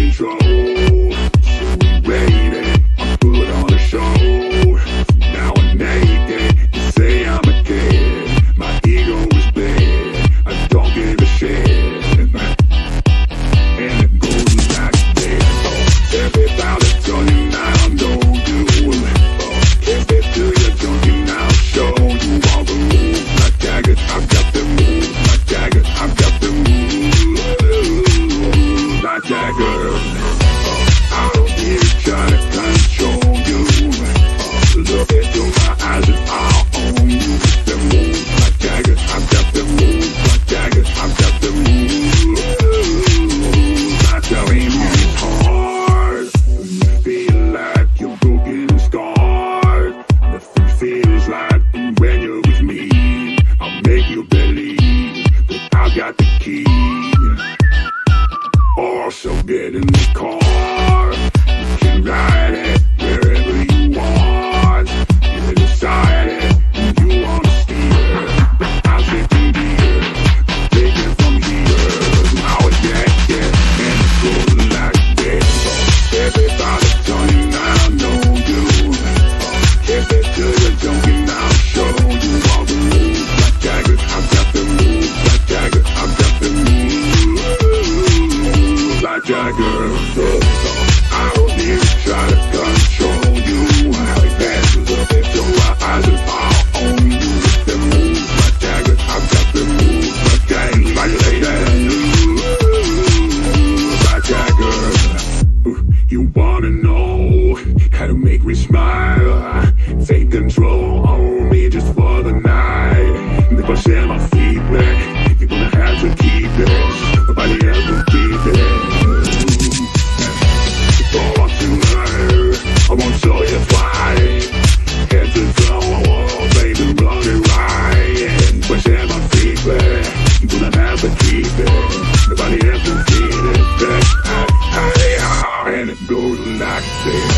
control. So we waited, I put on a show. Now I'm naked, you say I'm a kid. My ego is big, I don't give a shit. And it goes like this. Everybody turning now, no you. Keep it to your junkie now, show you all the moves. Like Jagger, I've got the moves. Like Jagger, I've got the moves. Like Jagger, I don't need to try to control you. Look into my eyes and I'll own you. The moves. Like Jagger, I've got the moves. Like Jagger, I've got the moves. Not telling you it's hard. You feel like you're broken and scarred. Nothing feels like when you're with me. I'll make you believe that I got the key. Or so get in the car. You can ride it wherever you want. You decide it and you wanna steer. I'll take you here, take it from here. Now I get and it goes like this. Everybody turning now, know you. Keep it to your junkie now, show you all the moves. Like Jagger, I've got the moves. Like Jagger, I've got the moves. Like Jagger, I don't need to try to control you. Like passes up into my eyes and I'll own you. With the moves. Like Jagger, I've got the moves. Like Jagger, like that. Like Jagger, you wanna know how to make me smile? Take control on me just for the night. If I share my feedback, you're gonna have to keep it. Nobody else will keep it. It's all up to her. I won't show you why. Head to toe, baby, run it right. If I share my feedback, you're gonna have to keep it. Nobody else will keep it. And it goes like this.